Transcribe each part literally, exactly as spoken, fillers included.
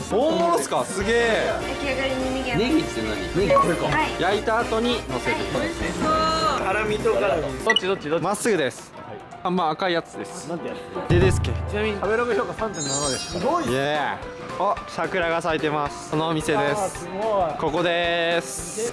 大物っすか、すげえ。 焼き上がりにネギ。 ネギって何？ネギこれか。 焼いた後に乗せる。 辛味と辛味。 どっちどっちどっち。まっすぐです。あんま赤いやつです。 なんてやつ？ でですけ。 ちなみに食べログ評価 さんてんなな です。 すごい。イエー。お、桜が咲いてます。このお店です。ここです。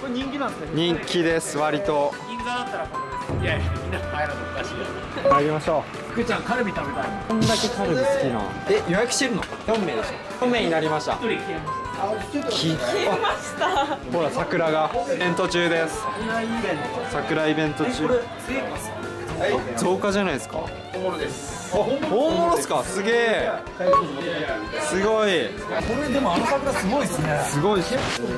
これ人気なんですね。 人気です。割と。 銀座だったらここです。いやいや、みんな入らないおかしいや。 入りましょう。 福ちゃんカルビ食べたい。 こんだけカルビ好きな。え、予約してるの？よんめいでしょ。よんめいになりました。 一人消えました。 消えました。ほら、桜がイベント中です。桜イベント中。増加じゃないですか。 本物です。 大物っすか、すげえ。すごい。 これでもあの桜すごいですね。 すごいっす。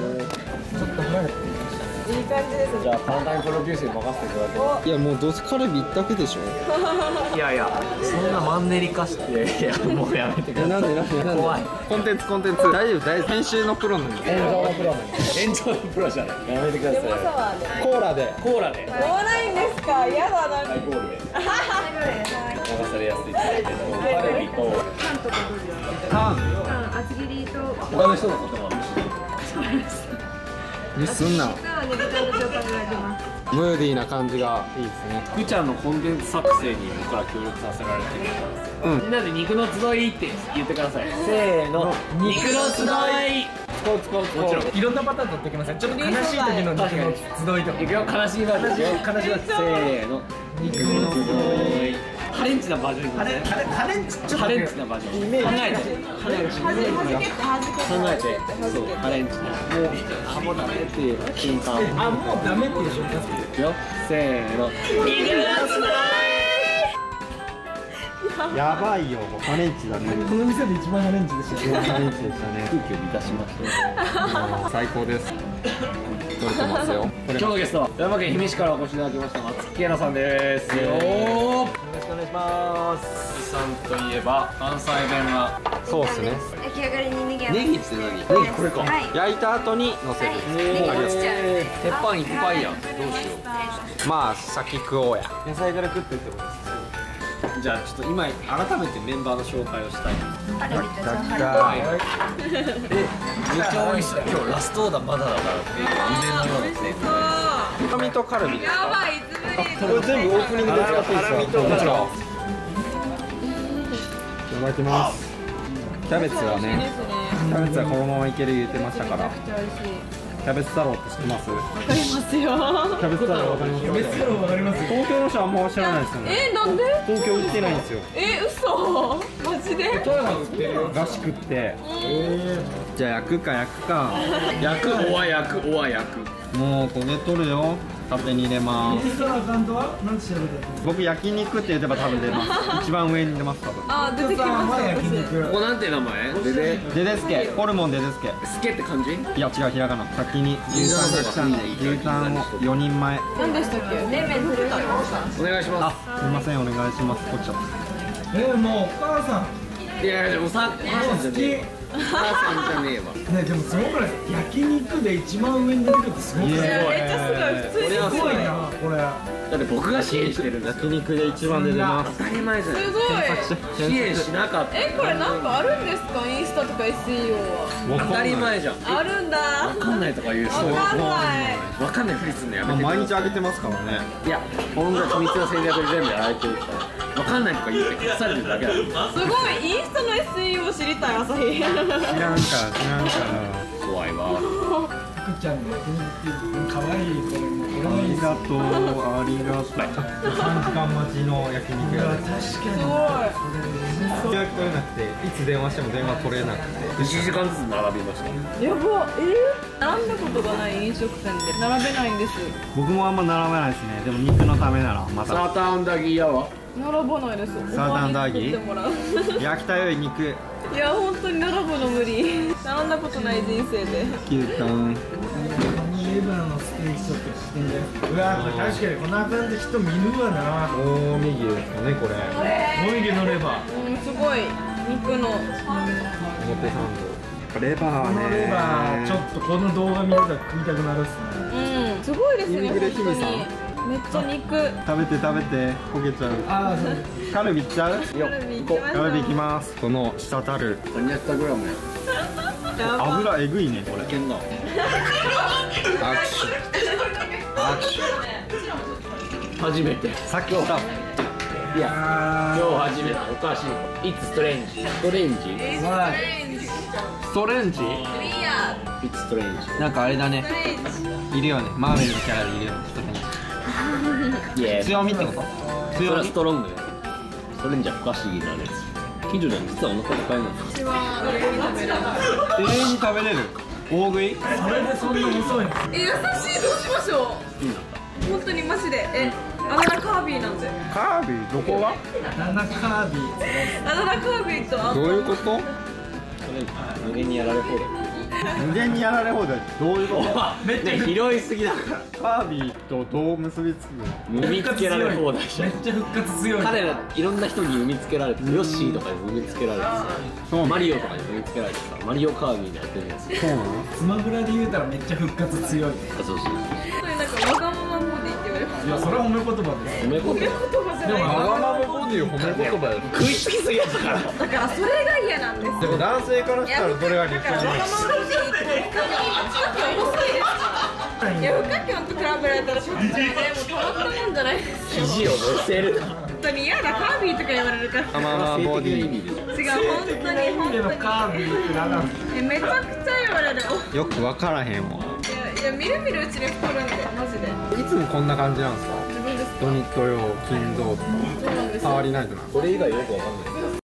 いい感じです。 じゃあパンタイムプロデュースに任せていただけ。 いや、もうどうせカルビ一択でしょ。 いやいや、そんなマンネリ化して、いやもうやめてください。 なんでなんでなんで。 怖い。 コンテンツコンテンツ。大丈夫大丈夫。編集のプロなんで。 炎上のプロ炎上のプロじゃない。やめてください。 コーラで。 コーラで。 飲まないんですか。やだな。 ハイボールで。流されやすい。カルビとタンとかどうですか。 タン。 タン、厚切りと。 他の人のこともあるし。 にすんな。 ネギタンと塩タンが出ます。 ムーディーな感じがいいですね。 福ちゃんのコンテンツ作成に僕ら協力させられてる。 うん。 みんなで肉の集いって言ってください。せーの、肉の集い。使う使う使う。もちろん。いろんなパターン取ってきません。ちょっと悲しい時の肉の集いとか。いくよ、悲しいバージョン。悲しいバージョン。せーの、肉の集い。ハレンチなバージョン。ハレンチ。ハレンチ。ハレンチなバージョン。考えて。ハレンチ。考えて。そう、ハレンチな。もう、あ、もうダメっていう瞬間。あ、もうダメっていう瞬間。いくよ。せーの。肉の集い。 やばいよ。ハレンチだね。 この店で一番ハレンチでした。 ハレンチでしたね。 空気を満たしました。 最高です。撮れてますよ。 今日のゲストは富山県氷見市からお越しいただきました松木圭奈さんです。よろしくお願いします。さんといえば関西弁はそうですね。 焼き上がりにネギ。 ネギって何？ネギこれか。 焼いた後に乗せる。 ネギ落ちちゃう。 鉄板いっぱいやん。どうしよう。 まあ先食おうや。 野菜から食ってってことです。じゃあちょっと今改めてメンバーの紹介をしたい。 カルビとチャーハン。 だえ、めっちゃ美味しい。今日ラストオーダーまだだからっていう夢のようですね。 ハラミとカルビですか。 やばい、いつぶり。 これ全部オープニングで使っていいですか。 ハラミともちろん。いただきます。キャベツはね、キャベツはこのままいける言ってましたから。キャベツ太郎って知ってます？ わかりますよ。 キャベツ太郎わかります？キャベツ太郎わかります？東京の人はあんま知らないですよね。 え、なんで？ 東京売ってないんですよ。 え、嘘。マジで。 富山売ってるよ。 らしくって。じゃあ焼くか焼くか。 焼くおは焼くおは焼く。 もう焦げとるよ。縦に入れます。僕焼肉って言えば多分出ます。一番上に出ます多分。 あ、出てきました。 ここなんて名前？ででデデスケ、ホルモンデデスケ。 スケって感じ？ いや違う、ひらがな。先に牛タンが来たんで、牛タンをよにんまえ。 何でしたっけ？冷麺取れたよ。 お願いしますみません、お願いします。こっちゃった。 えー、もうお母さん。 す。いやいや、おさん、お母さんじゃねえ。お母さんじゃねえわ。 ね、でもすごくないですか。焼肉で一番上に出てくるってすごくない。 めっちゃすごい。普通にすごいな。 これ。 だって僕が支援してるんですよ。 焼肉で一番で出ます。 当たり前じゃない。 すごい。 支援しなかった。 え、これなんかあるんですか？インスタとか エスイーオー は。 当たり前じゃん。 あるんだ。 わかんないとか言う人。 わかんない。 わかんないふりすんのやめて。 毎日あげてますからね。 いや、ほんと秘密の戦略で全部やられてるから。わかんないとか言って隠されてるだけだ。 すごい。インスタの エスイーオー 知りたい、朝日。 知らんから知らんから。 怖いわ。 福ちゃんの焼肉って可愛いこれも。 ありがとう、ありがとう。さんじかん待ちの焼肉屋です。 確かに。 すごい。 予約取れなくて、いつ電話しても電話取れなくて。 いちじかんずつ並びました。 やば。えー、並んだことがない飲食店で並べないんです。 僕もあんま並べないですね。でも肉のためならまた。 サーターアンダギー屋は？ 並ばないです。 サーターアンダギーお前に作ってもらう。 焼きたよい肉。 いや、本当に並ぶの無理。並んだことない人生で。 牛タン。 レバーのステーキちょっとしてんじゃない。うわ、確かにこんな感じ人見るわな。 近江牛ですかね、これ。 近江牛のレバー。 うん、すごい肉の。 表参道。レバーね。 このレバーちょっとこの動画見てたら食いたくなるっすね。 うん、すごいですね。 ユニクレ姫さん。 めっちゃ肉。 食べて食べて焦げちゃう。 ああ、そう。 カルビいっちゃう？ カルビ行きましょう。 カルビいきます。この滴るにひゃくグラムや。 油えぐいねこれ。 いけんな。 握手握手。 初めて。 さっき来た。 いや、今日初めて。おかしい。It's strange。ストレンジ。 ストレンジ。 It's strange。 なんかあれだね。いるよね。マーベルのキャラでいるよね。 いや、 強みってこと？ それは強み。 ストロングよ。ストレンジは不可思議なやつ。近所でも実はお腹いっぱいなんです。 一番上に食べれる。 永遠に食べれる。大食い？ それでそんな遅いの？ え、優しい、どうしましょう。本当にマジで、え、あだ名カービィなんで。 カービィどこが？ ナナカービィ。 あだ名カービィとあと。 どういうこと？ ストレンジ無限にやられ放題。 無限にやられ放題。どういうこと？ めっちゃ広いすぎだから。 カービィとどう結びつくの？ 産みつけられ放題じゃん。 めっちゃ復活強い。 彼らいろんな人に産みつけられて、ヨッシーとかに産みつけられてさ、マリオとかに産みつけられてさ、マリオカービィでやってるんですよ。 そうなの？ スマブラで言うたらめっちゃ復活強い。 あ、そうそう。 それなんかわがままボディって言われます。 いや、それは褒め言葉です。 褒め言葉。 言葉じゃない。 わがままボディを褒め言葉やる。 食いつきすぎやから。 だからそれが嫌なんですよ。 でも男性からしたらどれが理だからわがままボディって深き遅いですから。いや、深きょんと比べられたらちょっとね、もう変わったもんじゃないですよ。 肘を乗せる。 本当に嫌だ、カービィとか言われるから。 わがままボディ。 違う、本当に本での当カービィってなんなん？ に。え、めちゃくちゃ言われる。 よくわからへんわ。 いや、いや、みるみるうちに太るんで、マジで。 いつもこんな感じなんですか？ 自分ですか？ 土日土曜金土とかそうなんですよ。 変わりないとな。 これ以外よくわかんない。